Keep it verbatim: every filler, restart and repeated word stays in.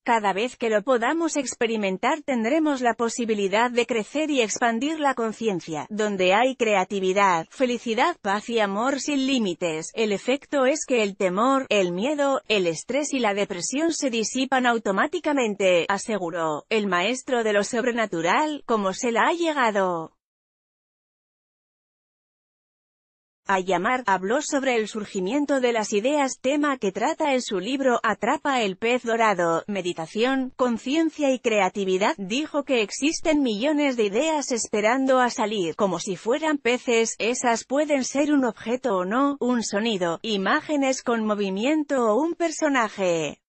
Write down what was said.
Cada vez que lo podamos experimentar tendremos la posibilidad de crecer y expandir la conciencia. Donde hay creatividad, felicidad, paz y amor sin límites, el efecto es que el temor, el miedo, el estrés y la depresión se disipan automáticamente, aseguró el maestro de lo sobrenatural, como se la ha llegado a llamar. Habló sobre el surgimiento de las ideas, tema que trata en su libro Atrapa el pez dorado, meditación, conciencia y creatividad. Dijo que existen millones de ideas esperando a salir, como si fueran peces. Esas pueden ser un objeto o no, un sonido, imágenes con movimiento o un personaje.